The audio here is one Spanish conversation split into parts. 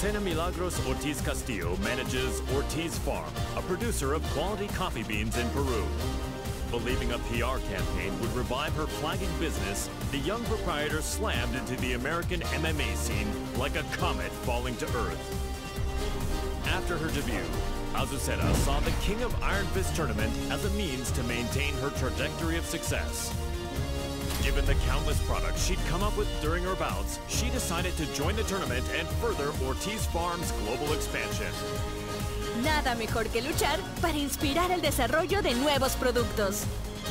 Azucena Milagros Ortiz Castillo manages Ortiz Farm, a producer of quality coffee beans in Peru. Believing a PR campaign would revive her flagging business, the young proprietor slammed into the American MMA scene like a comet falling to Earth. After her debut, Azucena saw the King of Iron Fist tournament as a means to maintain her trajectory of success. Given the countless products she'd come up with during her bouts, she decided to join the tournament and further Ortiz Farm's global expansion. Nada mejor que luchar para inspirar el desarrollo de nuevos productos.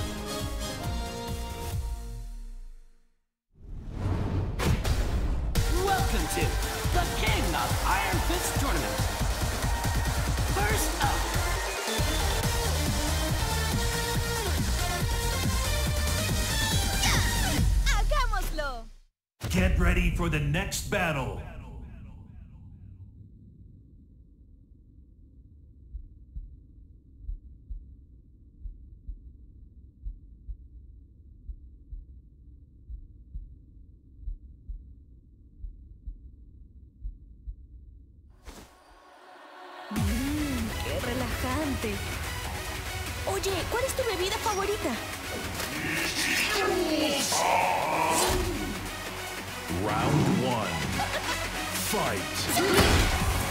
Welcome to the King of Iron Fist Tournament. First up. ¡Hagámoslo! Get ready for the next battle. ¡Qué relajante! Oye, ¿cuál es tu bebida favorita? Round 1. Fight.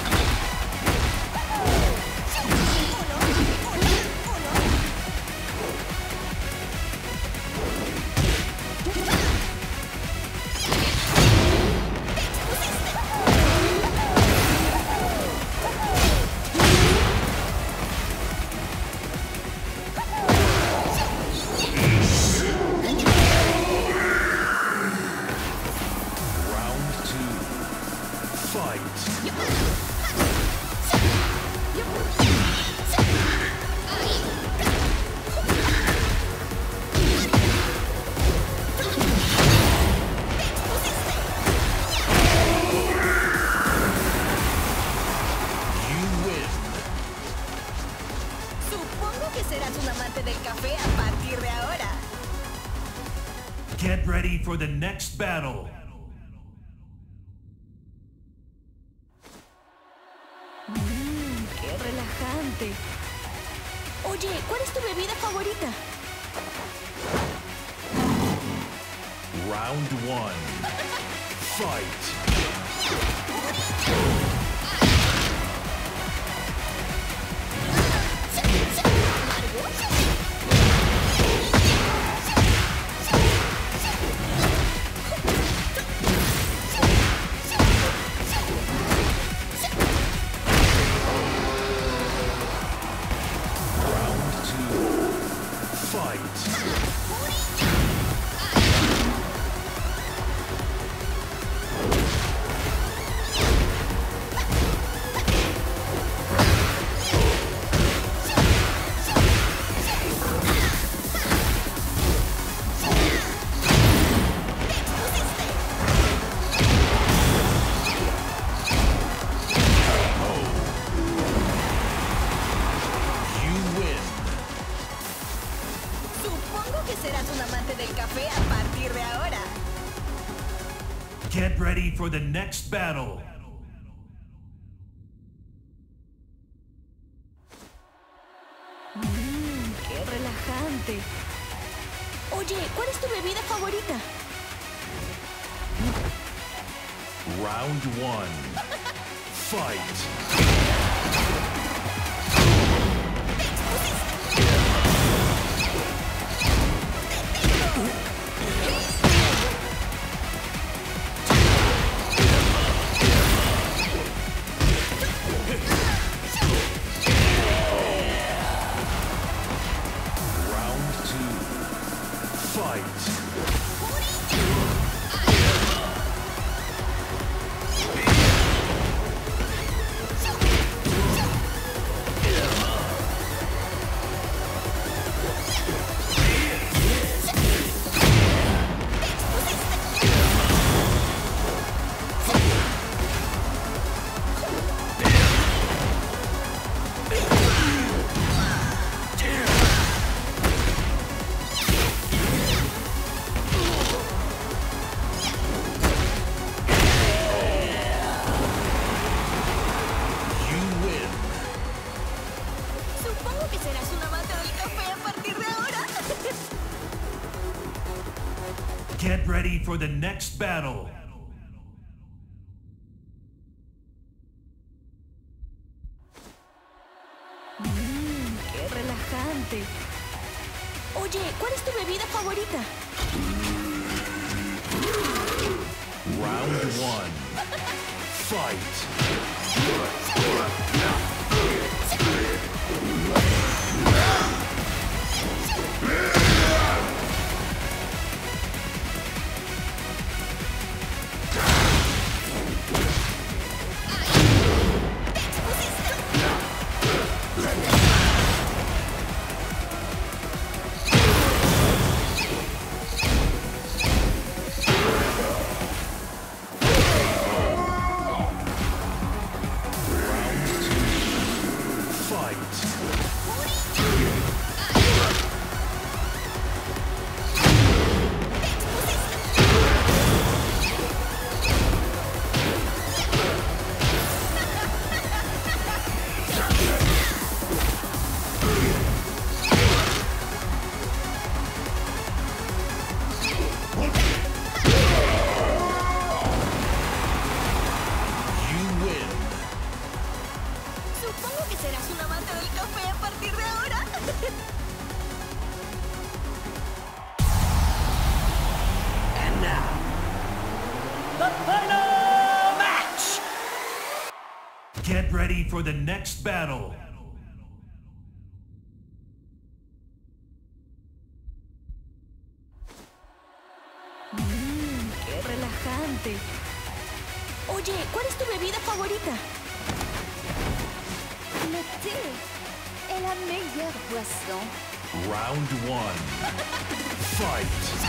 Serás un amante del café a partir de ahora. Get ready for the next battle. ¡Qué relajante! Oye, ¿cuál es tu bebida favorita? Round 1. Fight. Serás un amante del café a partir de ahora. Get ready for the next battle. ¡Qué relajante! Oye, ¿cuál es tu bebida favorita? Round 1. Fight. Fight! ready for the next battle. ¡Qué relajante! Oye, ¿cuál es tu bebida favorita? Round 1. Fight. Supongo que serás un amante del café a partir de ahora. And now, the final match! Get ready for the next battle. ¡Qué relajante! Oye, ¿cuál es tu bebida favorita? Le thé est la meilleure boisson. Round 1. Fight.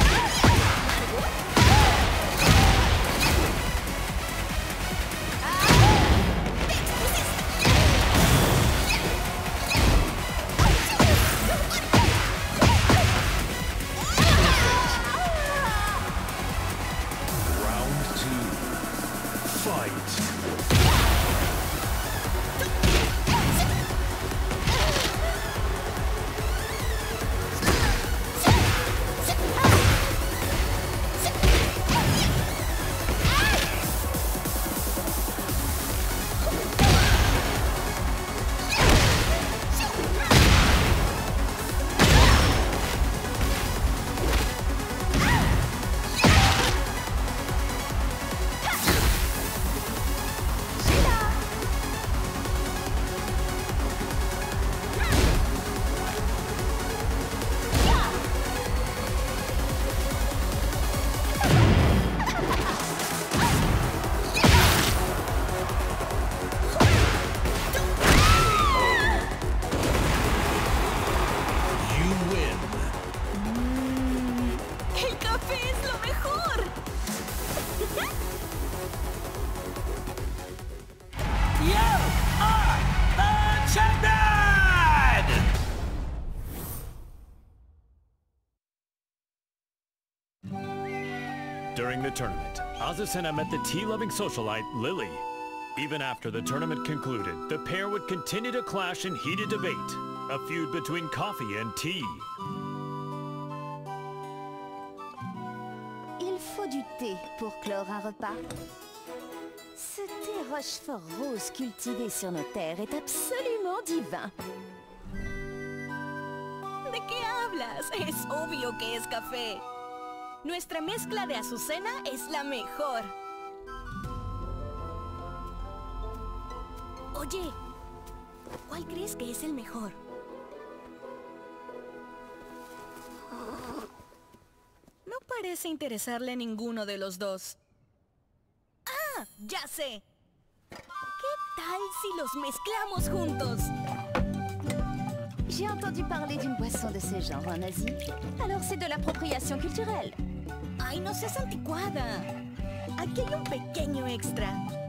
Round 2. Fight. ¡El café es lo mejor! You are the champion! During the tournament, Azucena met the tea-loving socialite, Lily. Even after the tournament concluded, the pair would continue to clash in heated debate, a feud between coffee and tea. Il faut du thé pour clore un repas. Ce thé Rochefort rose cultivé sur nos terres est absolument divin. ¿De qué hablas? Es obvio que es café. Nuestra mezcla de azucena es la mejor. Oye, ¿cuál crees que es el mejor? No parece interesarle a ninguno de los dos. ¡Ah! ¡Ya sé! ¿Qué tal si los mezclamos juntos? J'ai entendu parler d'une boisson de ce genre en Asie. Alors c'est de l'appropriation culturelle. ¡Ay, no seas anticuada! Aquí hay un pequeño extra.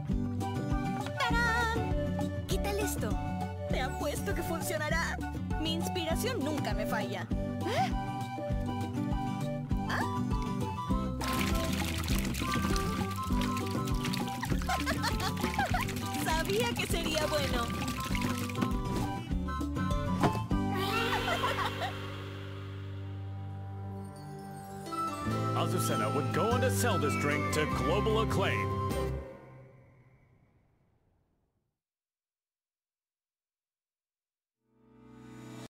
¡Tarán! ¿Qué tal esto? Te apuesto que funcionará. Mi inspiración nunca me falla. ¿Ah? Sabía que sería bueno. Azucena would go on to sell this drink to global acclaim.